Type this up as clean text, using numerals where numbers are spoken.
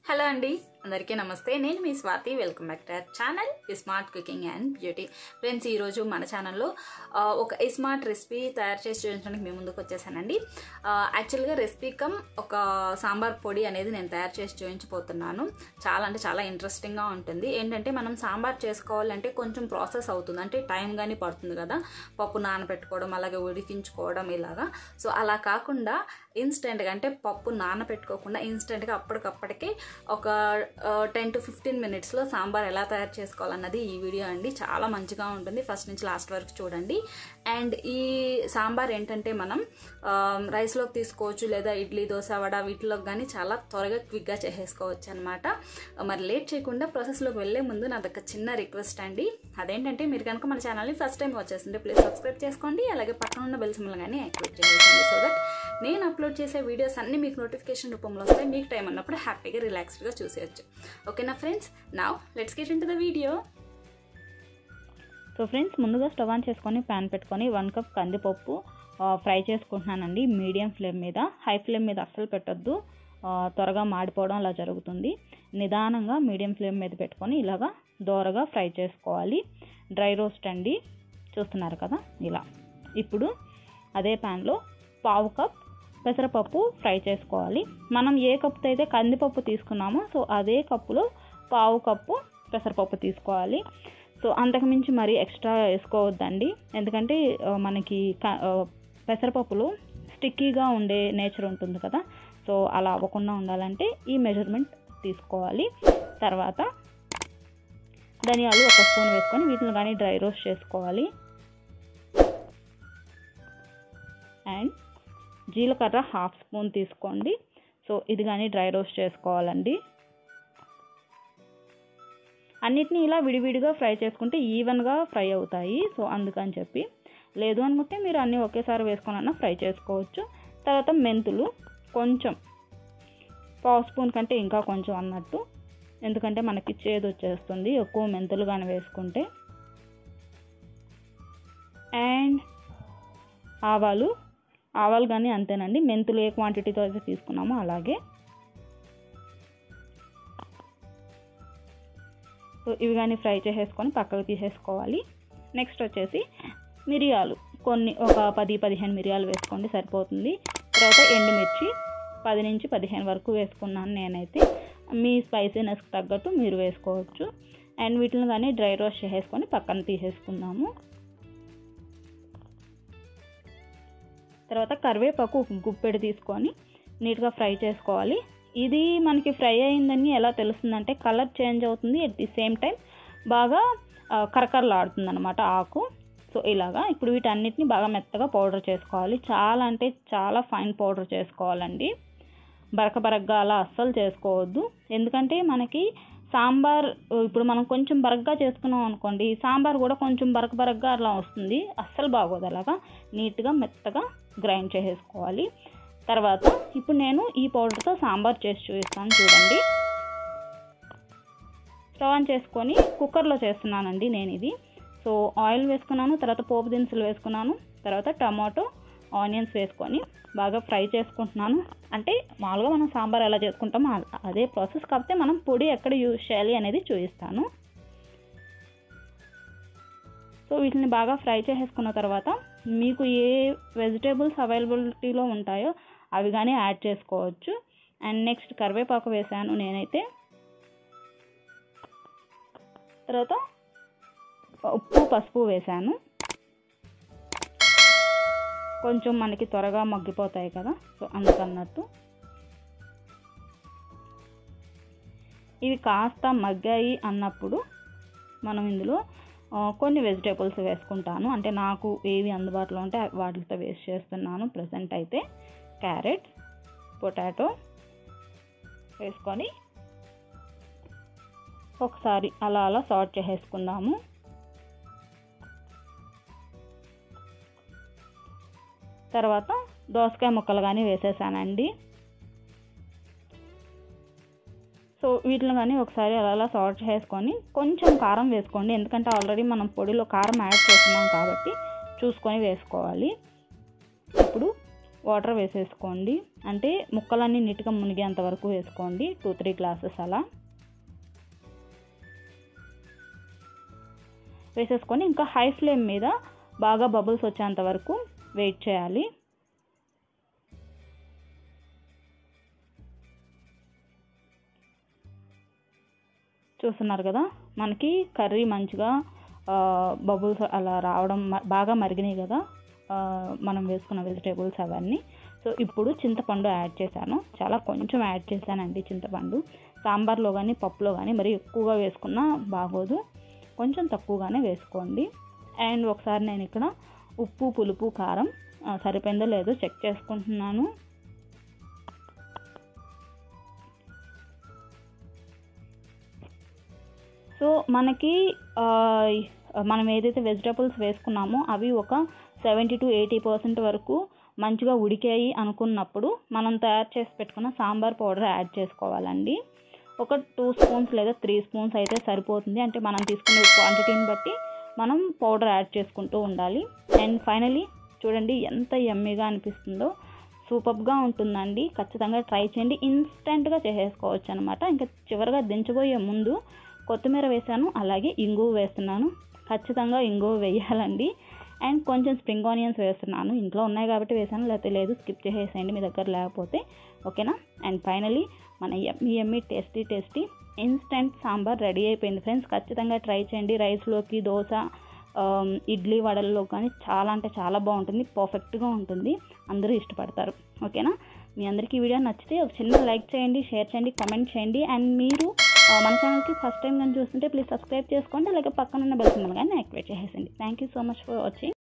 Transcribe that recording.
Hello అండి, అందరికీ నమస్తే. నేను మీ Swathi. Welcome back to our channel smart cooking and beauty. Friends, ఈరోజు మన ఛానల్లో ఒక స్మార్ట్ రెసిపీ తయారు చేసి చూపించడానికి మేము ముందుకు వచ్చేసానండి. యాక్చువల్గా రెసిపీ కమ్ ఒక సాంబార్ పొడి అనేది నేను తయారు చేసి చూపించబోతున్నాను. చాలా ఇంట్రెస్టింగ్గా ఉంటుంది. ఏంటంటే మనం సాంబార్ చేసుకోవాలంటే కొంచెం ప్రాసెస్ అవుతుంది, అంటే టైం కానీ పడుతుంది కదా. పప్పు నానబెట్టుకోవడం, అలాగే ఉడికించుకోవడం ఇలాగా. సో అలా కాకుండా ఇన్స్టెంట్గా, అంటే పప్పు నానబెట్టుకోకుండా ఇన్స్టెంట్గా అప్పటికప్పటికే ఒక 10 to 15 మినిట్స్లో సాంబార్ ఎలా తయారు చేసుకోవాలన్నది ఈ వీడియో అండి. చాలా మంచిగా ఉంటుంది, ఫస్ట్ నుంచి లాస్ట్ వరకు చూడండి. అండ్ ఈ సాంబార్ ఏంటంటే మనం రైస్లోకి తీసుకోవచ్చు, లేదా ఇడ్లీ, దోశ, వడ వీటిలోకి కానీ చాలా త్వరగా క్విక్గా చేసేసుకోవచ్చు అనమాట. మరి లేట్ చేయకుండా ప్రాసెస్లోకి వెళ్ళే ముందు నాదొక చిన్న రిక్వెస్ట్ అండి. అదేంటంటే మీరు కనుక మన ఛానల్ని ఫస్ట్ టైం వచ్చేసింటే ప్లీజ్ సబ్స్క్రైబ్ చేసుకోండి, అలాగే పక్కన ఉన్న బెల్ సింబల్ కానీ యాక్టివేట్ చేసేయండి. సో దట్ నేను అప్లోడ్ చేసే వీడియోస్ అన్నీ మీకు నోటిఫికేషన్ రూపంలో వస్తాయి. మీకు టైం ఉన్నప్పుడు హ్యాపీగా రిలాక్స్డ్గా చూసేయచ్చు. ఓకేనా friends? Now let's get into the video. So friends, ముందుగా స్టవ్ ఆన్ చేసుకొని ప్యాన్ పెట్టుకొని 1 కప్ కందిపప్పు ఫ్రై చేసుకుంటున్నానండి. మీడియం ఫ్లేమ్ మీద, హై ఫ్లేమ్ మీద అస్సలు పెట్టొద్దు, త్వరగా మాడిపోవడం అలా జరుగుతుంది. నిదానంగా మీడియం ఫ్లేమ్ మీద పెట్టుకొని ఇలాగా దోరగా ఫ్రై చేసుకోవాలి. డ్రై రోస్ట్ అండి, చూస్తున్నారు కదా ఇలా. ఇప్పుడు అదే ప్యాన్లో 1/2 కప్ పెసరపప్పు ఫ్రై చేసుకోవాలి. మనం ఏ కప్పుతో అయితే కందిపప్పు తీసుకున్నామో సో అదే కప్పులో 1/2 కప్పు పెసరపప్పు తీసుకోవాలి. సో అంతకుమించి మరీ ఎక్స్ట్రా వేసుకోవద్దండి, ఎందుకంటే మనకి పెసరపప్పులో స్టిక్కీగా ఉండే నేచర్ ఉంటుంది కదా. సో అలా అవ్వకుండా ఉండాలంటే ఈ మెజర్మెంట్ తీసుకోవాలి. తర్వాత ధనియాలు 1 స్పూన్ వేసుకొని వీటిని కానీ డ్రై రోస్ట్ చేసుకోవాలి. అండ్ జీలకర్ర 1/2 స్పూన్ తీసుకోండి. సో ఇది కానీ డ్రై రోస్ట్ చేసుకోవాలండి. అన్నిటినీ ఇలా విడివిడిగా ఫ్రై చేసుకుంటే ఈవెన్గా ఫ్రై అవుతాయి. సో అందుకని చెప్పి, లేదు అనుకుంటే మీరు అన్నీ ఒకేసారి వేసుకొని ఫ్రై చేసుకోవచ్చు. తర్వాత మెంతులు కొంచెం 1/2 స్పూన్ కంటే ఇంకా కొంచెం అన్నట్టు, ఎందుకంటే మనకి చేదు వచ్చేస్తుంది ఎక్కువ మెంతులు కానీ వేసుకుంటే. అండ్ ఆవాలు కానీ అంతేనండి, మెంతులు ఏ క్వాంటిటీతో అయితే తీసుకున్నామో అలాగే. సో ఇవి కానీ ఫ్రై చేసేసుకొని పక్కకు తీసేసుకోవాలి. నెక్స్ట్ వచ్చేసి మిరియాలు ఒక 10-15 మిరియాలు వేసుకోండి, సరిపోతుంది. తర్వాత ఎండుమిర్చి 10 నుంచి 15 వరకు వేసుకున్నాను నేనైతే. మీ స్పైసీనెస్కి తగ్గట్టు మీరు వేసుకోవచ్చు. అండ్ వీటిని కానీ డ్రై రోస్ట్ చేసేసుకొని పక్కన తీసేసుకుందాము. తర్వాత కరివేపాకు ఒక గుప్పెడు తీసుకొని నీట్గా ఫ్రై చేసుకోవాలి. ఇది మనకి ఫ్రై అయిందని ఎలా తెలుస్తుందంటే కలర్ చేంజ్ అవుతుంది, ఎట్ ది సేమ్ టైం బాగా కరకరలాడుతుంది అనమాట ఆకు. సో ఇలాగా ఇప్పుడు వీటన్నిటిని బాగా మెత్తగా పౌడర్ చేసుకోవాలి. చాలా అంటే చాలా ఫైన్ పౌడర్ చేసుకోవాలండి, బరకబరగ్గా అలా అస్సలు చేసుకోవద్దు. ఎందుకంటే మనకి సాంబార్ ఇప్పుడు మనం కొంచెం బరగ్గా చేసుకున్నాం అనుకోండి, సాంబార్ కూడా కొంచెం బరకబరగ్గా అలా వస్తుంది, అస్సలు బాగోదు. అలాగా నీట్గా మెత్తగా గ్రైండ్ చేసేసుకోవాలి. తర్వాత ఇప్పుడు నేను ఈ పౌడర్తో సాంబార్ చేసి చూపిస్తాను, చూడండి. స్టవ్ ఆన్ చేసుకొని కుక్కర్లో చేస్తున్నానండి నేను ఇది. సో ఆయిల్ వేసుకున్నాను, తర్వాత పోపు దినుసులు వేసుకున్నాను, తర్వాత టమాటో, ఆనియన్స్ వేసుకొని బాగా ఫ్రై చేసుకుంటున్నాను. అంటే మామూలుగా మనం సాంబార్ ఎలా చేసుకుంటామో అదే ప్రాసెస్, కాకపోతే మనం పొడి ఎక్కడ యూజ్ చేయాలి అనేది చూపిస్తాను. సో వీటిని బాగా ఫ్రై చేసేసుకున్న తర్వాత మీకు ఏ వెజిటేబుల్స్ అవైలబిలిటీలో ఉంటాయో అవి కానీ యాడ్ చేసుకోవచ్చు. అండ్ నెక్స్ట్ కరివేపాకు వేసాను నేనైతే. తర్వాత ఉప్పు, పసుపు వేసాను. కొంచెం మనకి త్వరగా మగ్గిపోతాయి కదా, సో అందుకన్నట్టు. ఇవి కాస్త మగ్గాయి అన్నప్పుడు మనం ఇందులో కొన్ని వెజిటేబుల్స్ వేసుకుంటాను. అంటే నాకు ఏవి అందుబాటులో ఉంటే వాటితో వేస్ట్ చేస్తున్నాను. ప్రజెంట్ అయితే క్యారెట్, పొటాటో వేసుకొని ఒకసారి అలా సార్ట్ చేసేసుకుందాము. తర్వాత దోసకాయ ముక్కలు కానీ వేసేసానండి. సో వీటిని కానీ ఒకసారి అలా సార్ట్ చేసుకొని కొంచెం కారం వేసుకోండి, ఎందుకంటే ఆల్రెడీ మనం పొడిలో కారం యాడ్ చేస్తున్నాం కాబట్టి చూసుకొని వేసుకోవాలి. ఇప్పుడు వాటర్ వేసేసుకోండి. అంటే ముక్కలన్నీ నీట్గా మునిగేంత వరకు వేసుకోండి, 2-3 గ్లాసెస్ అలా వేసేసుకొని ఇంకా హై ఫ్లేమ్ మీద బాగా బబుల్స్ వచ్చేంత వరకు వెయిట్ చేయాలి. చూస్తున్నారు కదా, మనకి కర్రీ మంచిగా బబుల్స్ అలా రావడం, బాగా మరిగినాయి కదా మనం వేసుకున్న వెజిటేబుల్స్ అవన్నీ. సో ఇప్పుడు చింతపండు యాడ్ చేశాను, చాలా కొంచెం యాడ్ చేశానండి చింతపండు. సాంబార్లో కానీ పప్పులో కానీ మరి ఎక్కువగా వేసుకున్నా బాగోదు, కొంచెం తక్కువగానే వేసుకోండి. అండ్ ఒకసారి నేను ఇక్కడ ఉప్పు, పులుపు, కారం సరిపోయిందో లేదో చెక్ చేసుకుంటున్నాను. సో మనకి మనం ఏదైతే వెజిటబుల్స్ వేసుకున్నామో అవి ఒక 70-80% వరకు మంచిగా ఉడికాయి అనుకున్నప్పుడు మనం తయారు చేసి పెట్టుకున్న సాంబార్ పౌడర్ యాడ్ చేసుకోవాలండి. ఒక 2 స్పూన్స్ లేదా 3 స్పూన్స్ అయితే సరిపోతుంది. అంటే మనం తీసుకునే క్వాంటిటీని బట్టి మనం పౌడర్ యాడ్ చేసుకుంటూ ఉండాలి. అండ్ ఫైనలీ చూడండి ఎంత యమ్మీగా అనిపిస్తుందో, సూపర్గా ఉంటుందండి. ఖచ్చితంగా ట్రై చేయండి, ఇన్స్టెంట్గా చేసేసుకోవచ్చు అనమాట. ఇంకా చివరిగా దించబోయే ముందు కొత్తిమీర వేసాను, అలాగే ఇంగువ వేస్తున్నాను. ఖచ్చితంగా ఇంగువ వేయాలండి. అండ్ కొంచెం స్ప్రింగ్ ఆనియన్స్ వేస్తున్నాను, ఇంట్లో ఉన్నాయి కాబట్టి వేసాను, లేకపోతే లేదు స్కిప్ చేసేసేయండి మీ దగ్గర లేకపోతే, ఓకేనా. అండ్ ఫైనలీ మన yummy tasty instant sambar ready అయిపోయింది ఫ్రెండ్స్. ఖచ్చితంగా ట్రై చేయండి. రైస్లోకి, దోశ, ఇడ్లీ, వడల్లో కానీ చాలా అంటే చాలా బాగుంటుంది, పర్ఫెక్ట్గా ఉంటుంది, అందరూ ఇష్టపడతారు, ఓకేనా. మీ అందరికీ ఈ వీడియో నచ్చితే ఒక చిన్న లైక్ చేయండి, షేర్ చేయండి, కామెంట్ చేయండి. అండ్ మీరు మన ఛానల్కి ఫస్ట్ టైం కానీ చూస్తుంటే ప్లీజ్ సబ్స్క్రైబ్ చేసుకోండి, అలాగే పక్కన ఉన్న బెల్ సింబల్ కానీ యాక్టివేట్ చేసేయండి. Thank you so much for watching.